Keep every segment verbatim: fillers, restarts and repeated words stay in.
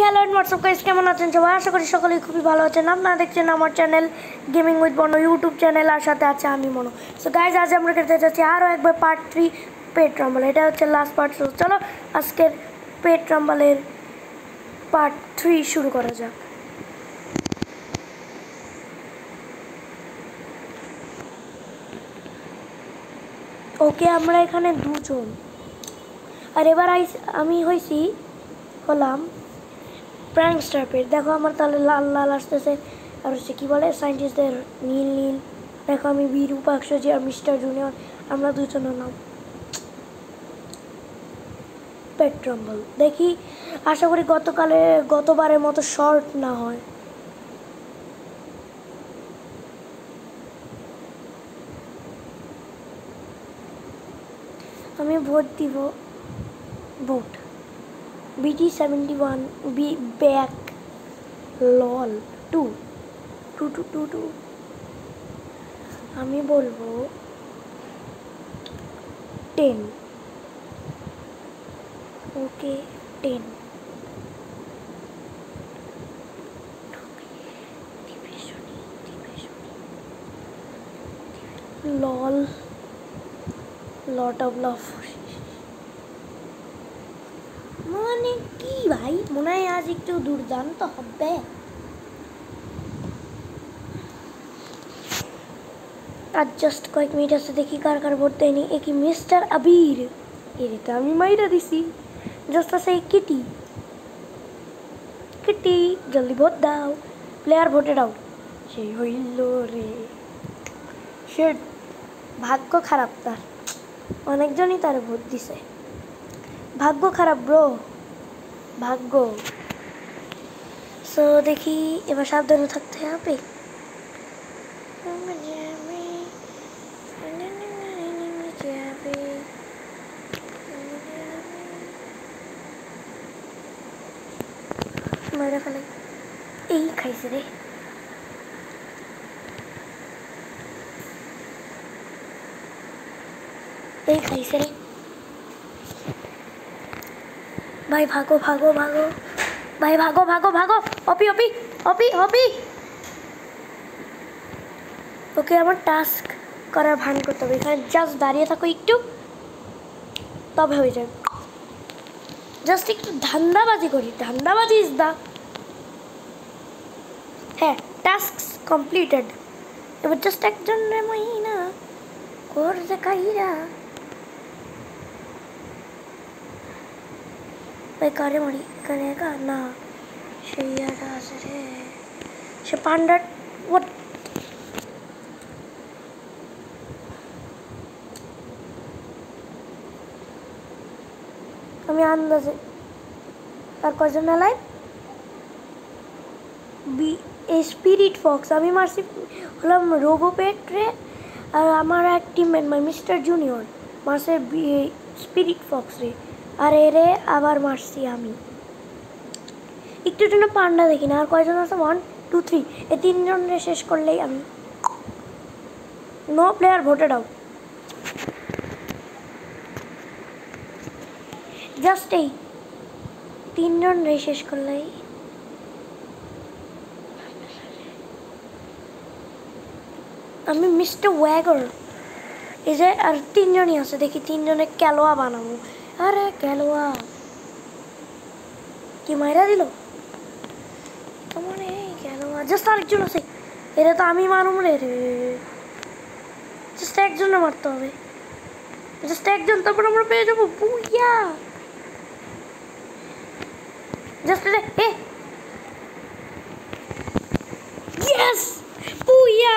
Hello and WhatsApp guys, কেমন আছেন সবাই? আশা করি সকলেই খুবই ভালো আছেন। আপনারা দেখছেন আমার channel gaming with Mono YouTube channel, আর সাথে আছে আমি মনো। সো গাইস, আজ আমরা খেলতে যাচ্ছি আরও একবার পার্ট থ্রি পেট রাম্বল। এটা হচ্ছে লাস্ট পার্ট। সো চলো আজকের পেট রাম্বলের পার্ট থ্রি শুরু করা যাক। ওকে, আমরা এখানে দুজন, আর এবার আমি হয়েছি হলাম প্র্যাঙ্কস্টার পেট। দেখো আমার তাহলে লাল লাল আসতেছে, আর হচ্ছে কী বলে সায়েন্টিস্টদের নীল নীল। দেখো আমি বিরূপাক্ষজি আর মিস্টার জুনিয়র, আমরা দুজন হলাম পেট রাম্বল। দেখি, আশা করি গতকালে গতবারের মতো শর্ট না হয়। আমি ভোট দিব ভোট বিটি সেভেন্টি ওয়ান বি ব্যাক লল two two two two two আমি বলবো টেন। ওকে, টেন। লল লট অফ লাভ মানে কি ভাই, মনে হয় আজ একটু দুর্দান্ত হবে। আর জাস্ট কয়েক মিনিট আছে, দেখি কার কার ভোট দেয়নি। এ কি মিস্টার আবির? এর তো আমি মাইরা দিছি। জাস্ট আছে কিটি। কিটি জলদি ভোট দাও। প্লেয়ার ভোটে দাও। সেই হইল রে, সে ভাগ্য খারাপ তার, অনেকজনই তার ভোট দিছে। ভাগ্য খারাপ ব্রো, ভাগ্য। সো দেখি এবার সাবধানে থাকতে হবে। মেরে ফেলে, এই খাইছে রে। এই খাইছে রে ভাই, ভাগো ভাগো ভাগো ভাই, ভাগো ভাগো ভাগো। অপি অপি অপি অপি ওকে, আমার টাস্ক করার ভান করতে হবে। এখানে জাস্ট দাঁড়িয়ে থাকো একটু, তবে হয়ে যাবে। জাস্ট একটু ধান্দাবাজি করি, ধান্দাবাজি ইজ দা। হ্যাঁ, টাস্ক কমপ্লিটেড। এবার জাস্ট একজন রে মহিনা করছে কাহিরা। ভাই কারে মারি, এখানে একা না, সেই ইয়াটা আছে রে, সে পান্ডার। ওয়াট, আমি আন্দাজে। আর কয়জন মেলায় বি স্পিরিট ফক্স আমি মারছি হলাম রোবোপেট রে, আর আমার এক টিমমেট মিস্টার জুনিয়র মারছে স্পিরিট ফক্স রে, আর এরে আবার মারছি আমি। একটু জন্য পান্ডা দেখি না। আর কয়জন আছে? ওয়ান টু থ্রি, এই তিনজনরে শেষ করলেই আমি। No player voted out. Just এই তিনজন রে শেষ করলেই আমি মিস্টার ওয়াগর। এই যে আর তিনজনই আছে, দেখি তিনজনে ক্যালোয়া বানাবো। আরে ক্যালোয়া কি মাইরা দিল তোমার? এই ক্যালোয়া জাস্ট আরেকজন আছে, এটা তো আমি মারুম রে রে। জাস্ট একজনে মারতে হবে, জাস্ট একজন, তারপর আমরা পেয়ে যাবো বুইয়া। জাস্ট এ ইয়েস বুইয়া।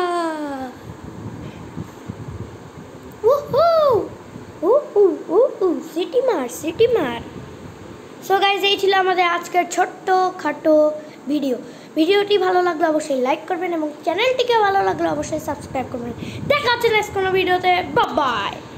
উহু উহু উহু সিটি মার, সিটি মার। সো গাইজ, এই ছিল আমাদের আজকের ছোট্ট খাটো ভিডিও। ভিডিওটি ভালো লাগলে অবশ্যই লাইক করবেন এবং চ্যানেলটিকে ভালো লাগলে অবশ্যই সাবস্ক্রাইব করবেন। দেখা হচ্ছে নেক্সট কোনো ভিডিওতে। Bye by.